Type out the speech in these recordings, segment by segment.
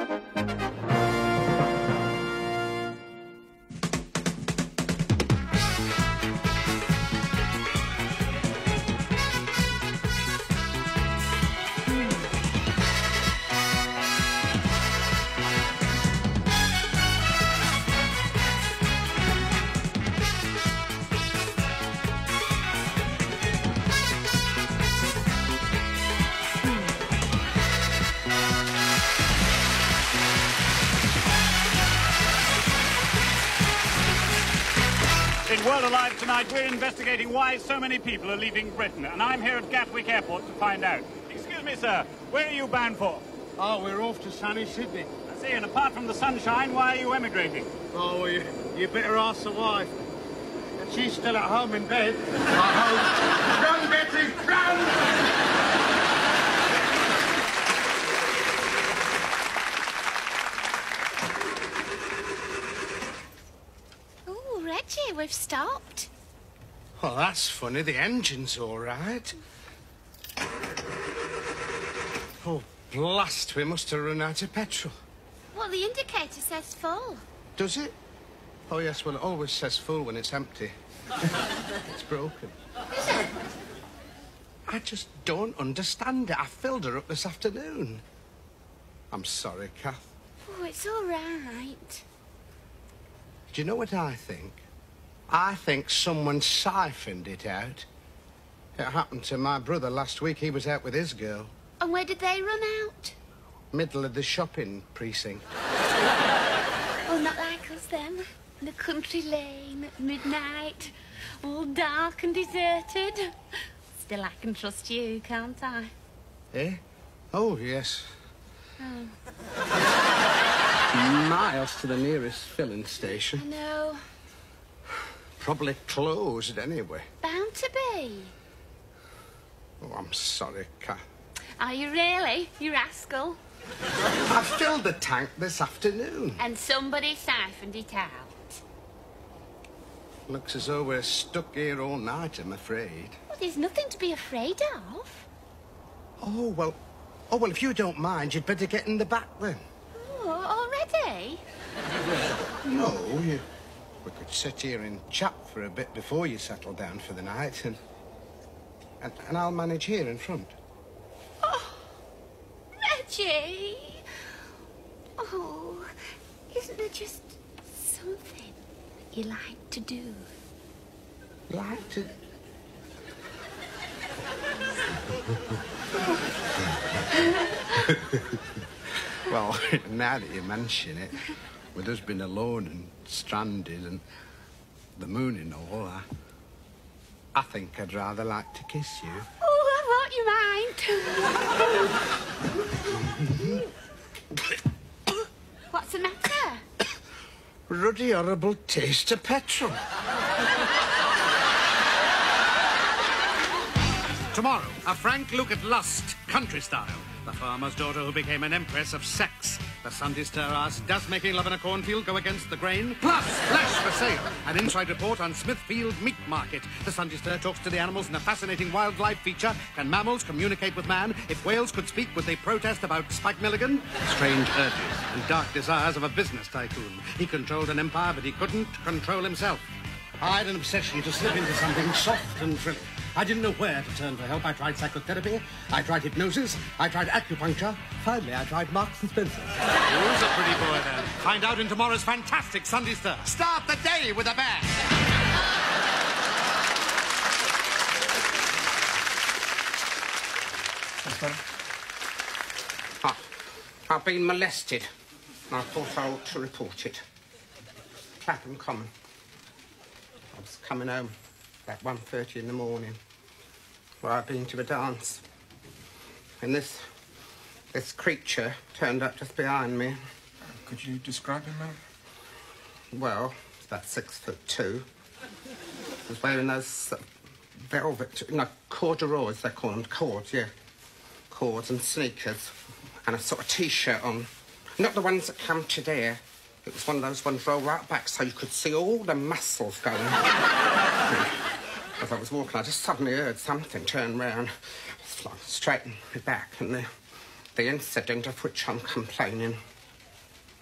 In World Alive tonight, we're investigating why so many people are leaving Britain, and I'm here at Gatwick Airport to find out. Excuse me, sir, where are you bound for? Oh, we're off to sunny Sydney. I see, and apart from the sunshine, why are you emigrating? Oh, well, you better ask the wife. And she's still at home in bed. I hope. Run, Betty, run! Reggie, we've stopped. Well, that's funny. The engine's all right. Oh, blast. We must have run out of petrol. Well, the indicator says full. Does it? Oh, yes. Well, it always says full when it's empty. It's broken. Is it? I just don't understand it. I filled her up this afternoon. I'm sorry, Kath. Oh, it's all right. Do you know what I think? I think someone siphoned it out. It happened to my brother last week. He was out with his girl. And where did they run out? Middle of the shopping precinct. Oh, not like us then. In a country lane at midnight, all dark and deserted. Still, I can trust you, can't I? Eh? Oh, yes. Oh. Miles to the nearest filling station. I know. Probably closed anyway. Bound to be. Oh, I'm sorry, Kath. Are you really, you rascal? I filled the tank this afternoon. And somebody siphoned it out. Looks as though we're stuck here all night, I'm afraid. Well, there's nothing to be afraid of. Oh, well, if you don't mind, you'd better get in the back then. Oh, already? No, we could sit here and chat for a bit before you settle down for the night, and I'll manage here in front. Oh, Reggie! Oh, isn't there just something you like to do? Like to... Well, now that you mention it, with us being alone and stranded and the moon and all, I think I'd rather like to kiss you. Oh, I thought you mind. What's the matter? Ruddy, horrible taste of petrol. Tomorrow, a frank look at lust, country style. The farmer's daughter who became an empress of sex. The Sunday Star asks, does making love in a cornfield go against the grain? Plus, flash for sale. An inside report on Smithfield Meat Market. The Sunday Star talks to the animals in a fascinating wildlife feature. Can mammals communicate with man? If whales could speak, would they protest about Spike Milligan? Strange urges and dark desires of a business tycoon. He controlled an empire, but he couldn't control himself. I had an obsession to slip into something soft and thrilling. I didn't know where to turn for help. I tried psychotherapy, I tried hypnosis, I tried acupuncture. Finally, I tried Marks and Spencer. Who's a pretty boy, then? Find out in tomorrow's fantastic Sunday Star. Start the day with a bang! I've been molested. I thought I ought to report it. Clapham Common. I was coming home about 1:30 in the morning. Well, I'd been to a dance. And this creature turned up just behind me. Could you describe him, ma'am? Well, he's about 6'2". He was wearing those velvet, corduroys, they call them, cords, yeah. Cords and sneakers. And a sort of T-shirt on. Not the ones that come to there. It was one of those ones roll right back so you could see all the muscles going. As I was walking, I just suddenly heard something turn round, straighten me back, and the incident of which I'm complaining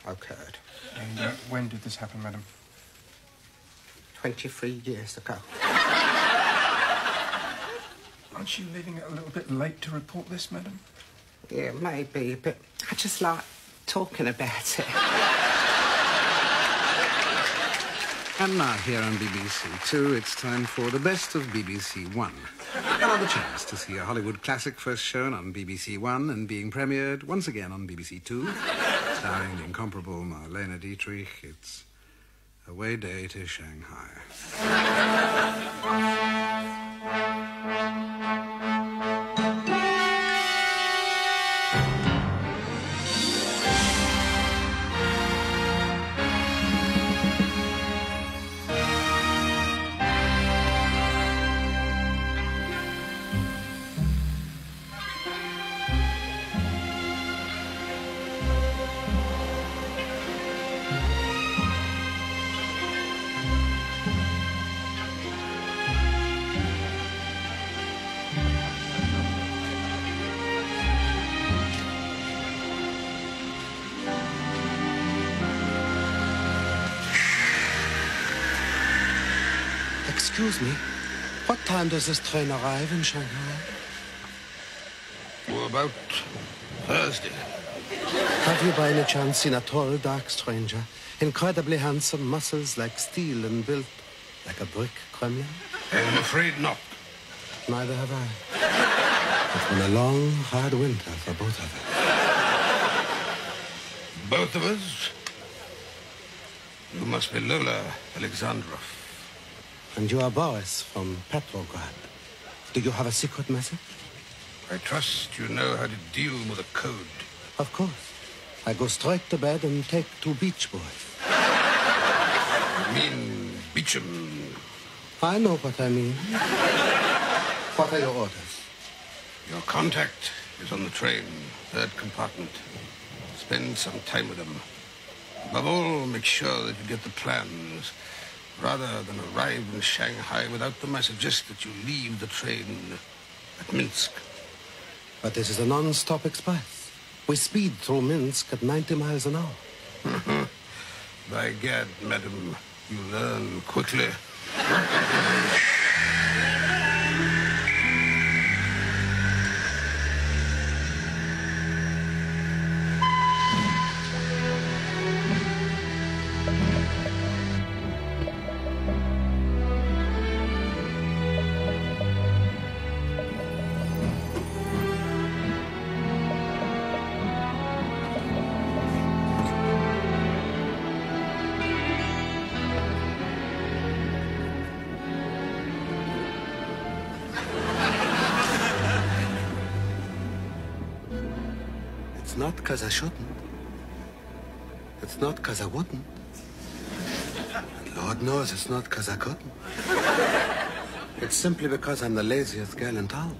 occurred. And when did this happen, madam? 23 years ago. Aren't you leaving it a little bit late to report this, madam? Yeah, maybe, but I just like talking about it. And now here on BBC Two, it's time for the best of BBC One. Another chance to see a Hollywood classic first shown on BBC One and being premiered once again on BBC Two. Starring the incomparable Marlene Dietrich, it's Away Day to Shanghai. Excuse me, what time does this train arrive in Shanghai? Oh, about Thursday. Have you by any chance seen a tall, dark stranger? Incredibly handsome, muscles like steel and built like a brick Kremlin? I'm afraid not. Neither have I. It's been a long, hard winter for both of us. Both of us? You must be Lola Alexandrov. And you are Boris from Petrograd. Do you have a secret message? I trust you know how to deal with a code. Of course. I go straight to bed and take 2 beach boys. You mean Beecham? I know what I mean. What are your orders? Your contact is on the train, 3rd compartment. Spend some time with him. Above all, make sure that you get the plans. Rather than arrive in Shanghai without them, I suggest that you leave the train at Minsk. But this is a non-stop express. We speed through Minsk at 90 miles an hour. By gad, madam, you learn quickly. It's not because I shouldn't. It's not because I wouldn't. And Lord knows it's not because I couldn't. It's simply because I'm the laziest girl in town.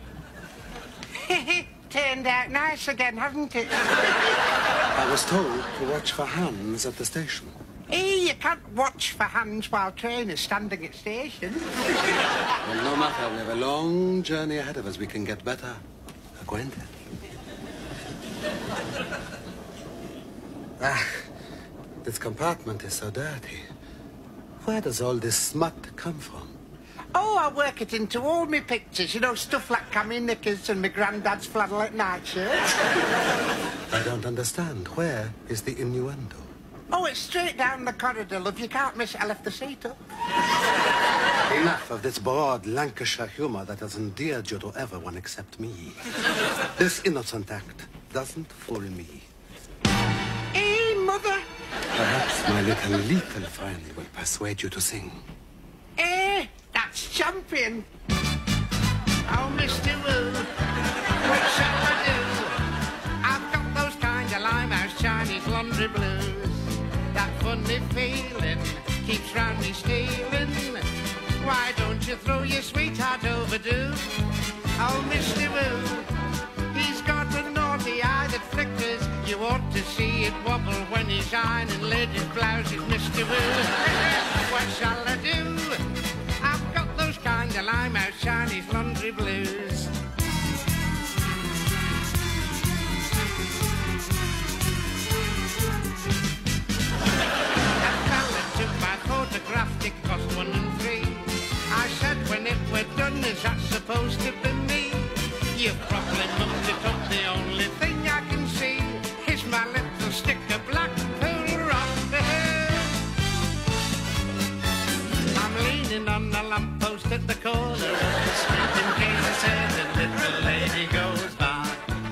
Turned out nice again, hasn't it? I was told to watch for hands at the station. Hey, you can't watch for hands while train is standing at station. Well, no matter. We have a long journey ahead of us. We can get better acquainted. This compartment is so dirty. Where does all this smut come from? Oh, I work it into all my pictures. You know, stuff like cami knickers and my granddad's flannelette nightshirt. I don't understand. Where is the innuendo? Oh, it's straight down the corridor, love. You can't miss it. I left the seat up. Enough of this broad Lancashire humor that has endeared you to everyone except me. This innocent act doesn't fool me. Hey, mother. Perhaps my little friend will persuade you to sing. Hey, that's champion. Oh, Mr. Woo, what shall I do? I've got those kind of limehouse Chinese laundry blues. That funny feeling keeps round me stealing. Why don't you throw your sweetheart overdue? Oh, Mr. Woo, he's got a naughty eye that flickers. You ought to see it wobble when he's ironing ladies' blouses, Mr. Woo. What shall I do? I've got those kind of limehouse Chinese laundry blues. Then is that supposed to be me? You've probably mucked it up. The only thing I can see is my little stick of Blackpool rock. I'm leaning on the lamppost at the corner of the street in case I said a little lady goes by.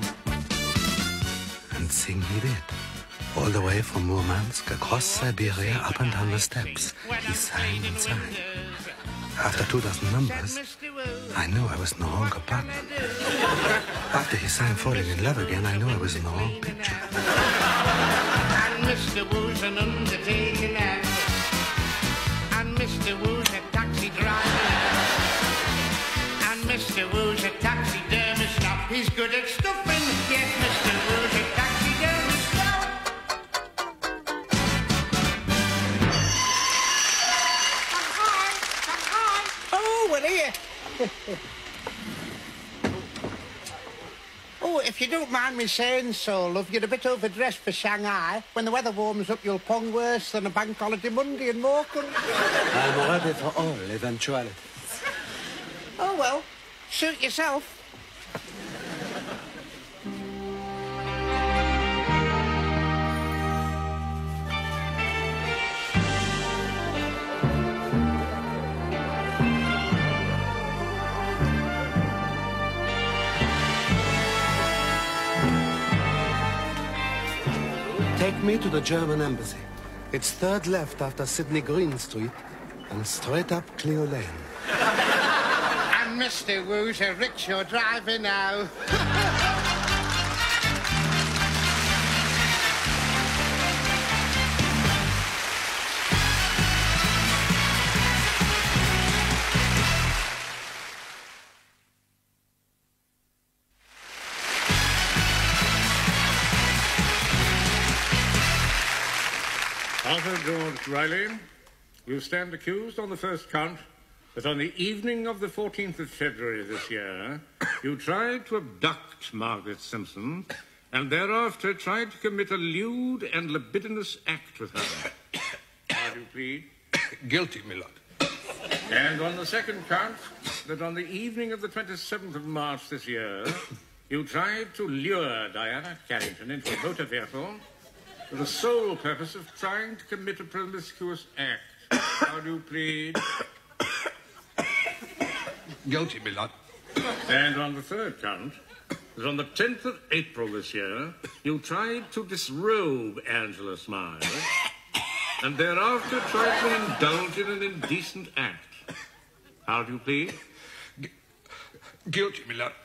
And sing he did. All the way from Murmansk across Siberia up and down the steppes. He sang and sang. After 2 dozen numbers, I knew I was in the wrong compartment. After he sang Falling in Love Again, I knew I was in the wrong picture. And Mr. Wu's an undertaker now. And Mr. Wu's a taxi driver now. And Mr. Wu's a taxidermist now. He's good at stuffing. Yes, Mr. Wu's a taxidermist now. Oh, we're here. Oh, if you don't mind me saying so, love, you're a bit overdressed for Shanghai. When the weather warms up, you'll pong worse than a bank holiday Monday in Morecambe. I'm ready for all eventualities. Oh, well, suit yourself. Take me to the German embassy. It's third left after Sydney Green Street and straight up Clio Lane. And Mr. Wu's a rickshaw driver now. Arthur George Riley, you stand accused on the first count that on the evening of the 14th of February this year, you tried to abduct Margaret Simpson and thereafter tried to commit a lewd and libidinous act with her. How do you plead? Guilty, my lord. And on the second count, that on the evening of the 27th of March this year, you tried to lure Diana Carrington into a motor vehicle for the sole purpose of trying to commit a promiscuous act. How do you plead? Guilty, my lord. And on the third count, that on the 10th of April this year, you tried to disrobe Angela Smile and thereafter tried to indulge in an indecent act. How do you plead? Guilty, my lord.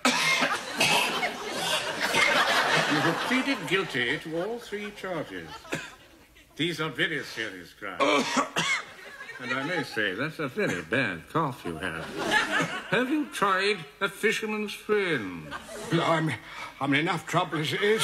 You have pleaded guilty to all three charges. These are very serious crimes. And I may say, that's a very bad cough you have. Have you tried a fisherman's friend? I'm in enough trouble as it is.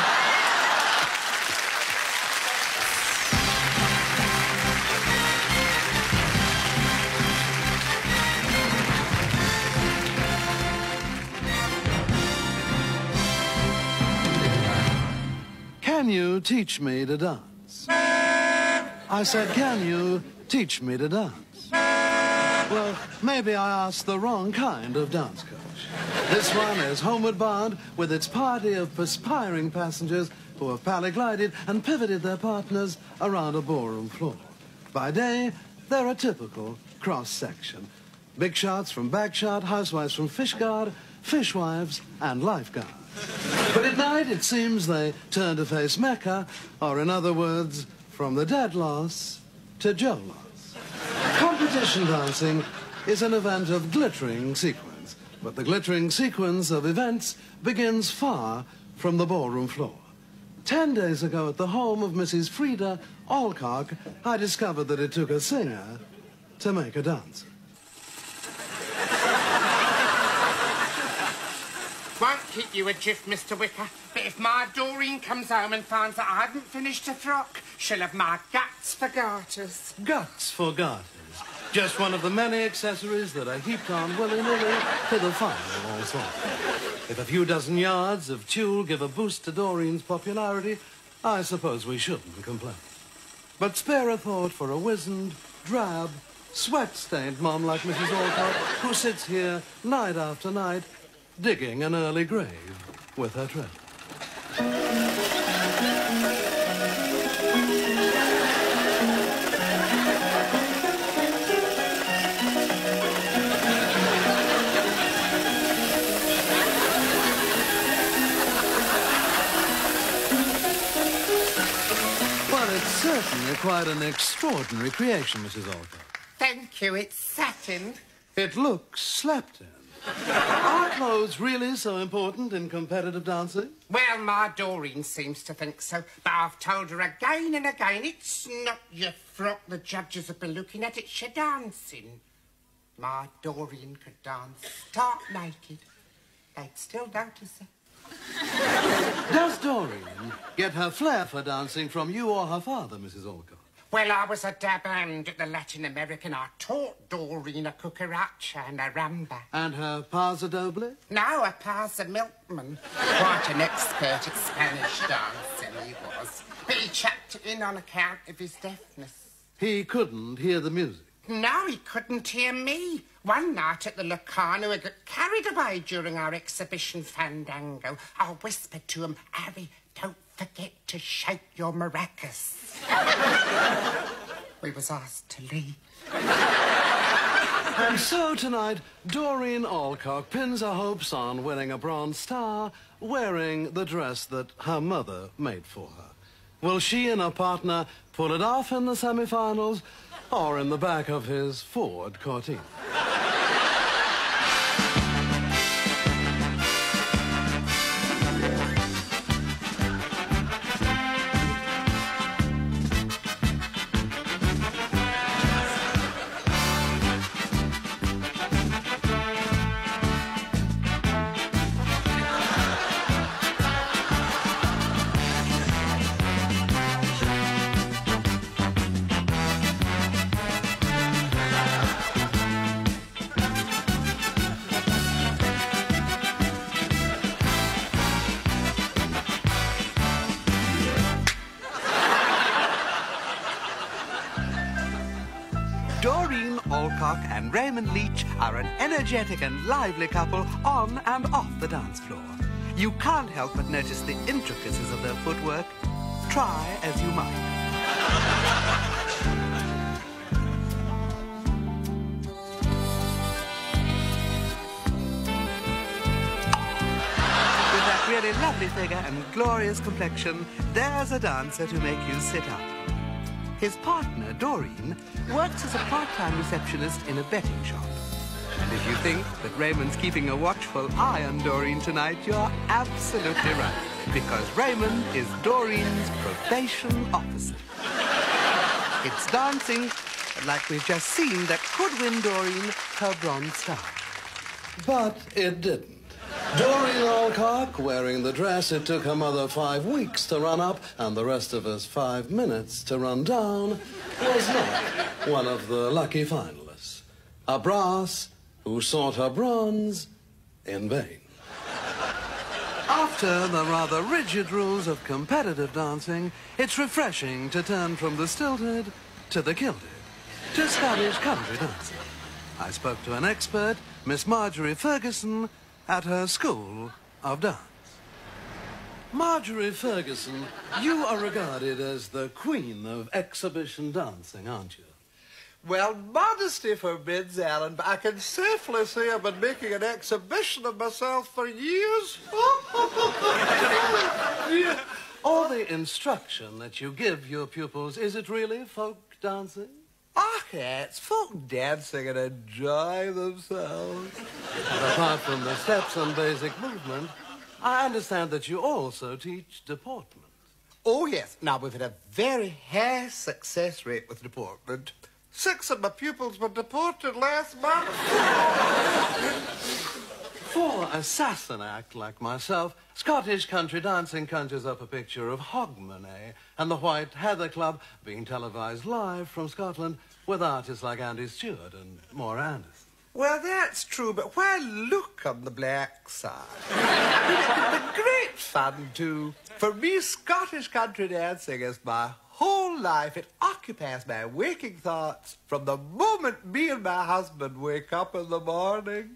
Can you teach me to dance? I said, can you teach me to dance? Well, maybe I asked the wrong kind of dance coach. This one is homeward bound with its party of perspiring passengers who have paraglided and pivoted their partners around a ballroom floor. By day, they're a typical cross-section. Big shots from Bagshot, housewives from Fishguard, fishwives, and lifeguards. But at night, it seems they turn to face Mecca, or in other words, from the dead loss to Joe loss. Competition dancing is an event of glittering sequence, but the glittering sequence of events begins far from the ballroom floor. 10 days ago at the home of Mrs. Frida Alcock, I discovered that it took a singer to make a dancer. Won't keep you adrift, Mr. Wicker, but if my Doreen comes home and finds that I haven't finished a frock, she'll have my guts for garters. Guts for garters. Just one of the many accessories that are heaped on willy-nilly to the fire of all sorts. If a few dozen yards of tulle give a boost to Doreen's popularity, I suppose we shouldn't complain. But spare a thought for a wizened, drab, Sweat-stained mum like Mrs. Alcott, who sits here night after night, digging an early grave with her treasure. Well, it's certainly quite an extraordinary creation, Mrs. Alcott. Thank you, it's satin. It looks slept in. Are clothes really so important in competitive dancing? Well, my Doreen seems to think so, but I've told her again and again it's not your frock the judges have been looking at, it's your dancing. My Doreen could dance stark naked. They'd still notice her. Does Doreen get her flair for dancing from you or her father, Mrs. Alcott? Well, I was a dab hand at the Latin American. I taught Doreen a cucaracha and a ramba. And her pa's a doble? No, a pa's a milkman. Quite an expert at Spanish dancing, he was. But he chucked it in on account of his deafness. He couldn't hear the music? No, he couldn't hear me. One night at the Locarno, he got carried away during our exhibition fandango. I whispered to him, Harry, don't forget to shake your maracas. We was asked to leave. And so tonight, Doreen Alcock pins her hopes on winning a Bronze Star wearing the dress that her mother made for her. Will she and her partner pull it off in the semi-finals or in the back of his Ford Cortina? Doreen Alcock and Raymond Leach are an energetic and lively couple on and off the dance floor. You can't help but notice the intricacies of their footwork, try as you might. With that really lovely figure and glorious complexion, there's a dancer to make you sit up. His partner, Doreen, works as a part-time receptionist in a betting shop. And if you think that Raymond's keeping a watchful eye on Doreen tonight, you're absolutely right. Because Raymond is Doreen's probation officer. It's dancing, like we've just seen, that could win Doreen her Bronze Star. But it didn't. Doreen Alcock, wearing the dress it took her mother 5 weeks to run up and the rest of us 5 minutes to run down, was not one of the lucky finalists. A brass who sought her bronze in vain. After the rather rigid rules of competitive dancing, it's refreshing to turn from the stilted to the gilded, to Scottish country dancing. I spoke to an expert, Miss Marjorie Ferguson, at her school of dance. Marjorie Ferguson, you are regarded as the queen of exhibition dancing, aren't you? Well, modesty forbids, Alan, but I can safely say I've been making an exhibition of myself for years. All the instruction that you give your pupils, is it really folk dancing? Okay, it's folk dancing and enjoying themselves. And apart from the steps and basic movement, I understand that you also teach deportment. Oh, yes. Now, we've had a very high success rate with deportment. 6 of my pupils were deported last month. For a Sassenach like myself, Scottish country dancing conjures up a picture of Hogmanay and the White Heather Club being televised live from Scotland with artists like Andy Stewart and Maura Anderson. Well, that's true, but why look on the black side? It's been great fun, too. For me, Scottish country dancing is my whole life. It occupies my waking thoughts from the moment me and my husband wake up in the morning.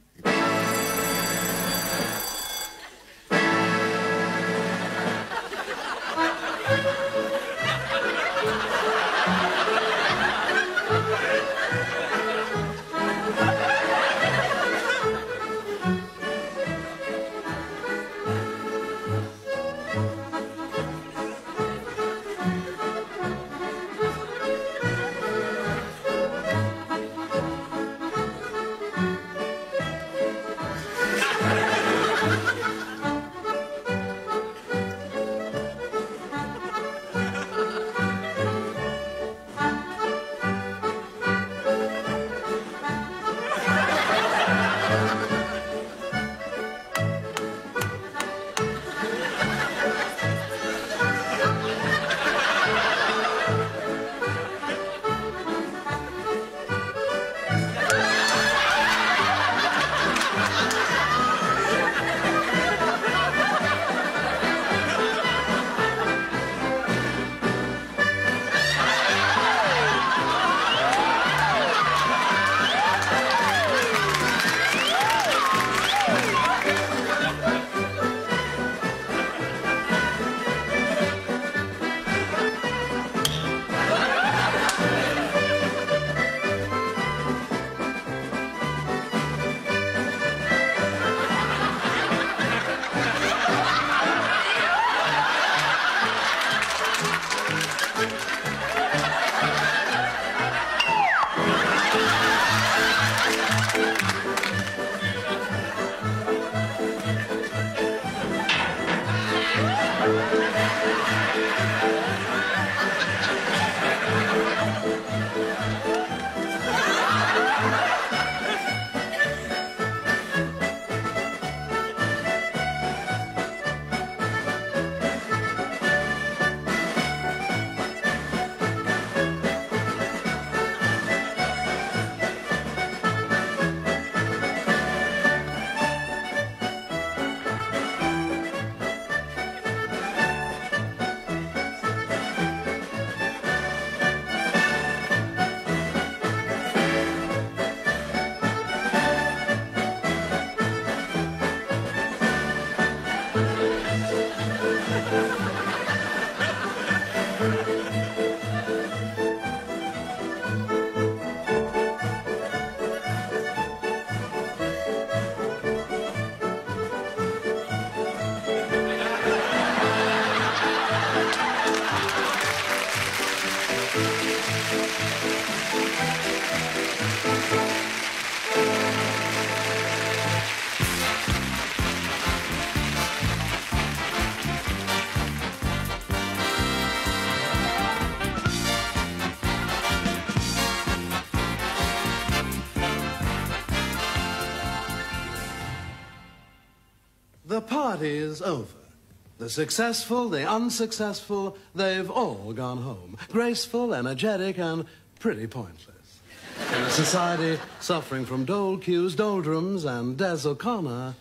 The party's over. The successful, the unsuccessful, they've all gone home. Graceful, energetic, and pretty pointless. In a society suffering from dole cues, doldrums, and Des O'Connor,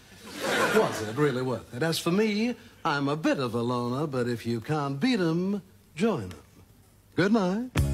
was it really worth it? As for me, I'm a bit of a loner, but if you can't beat 'em, join 'em. Good night.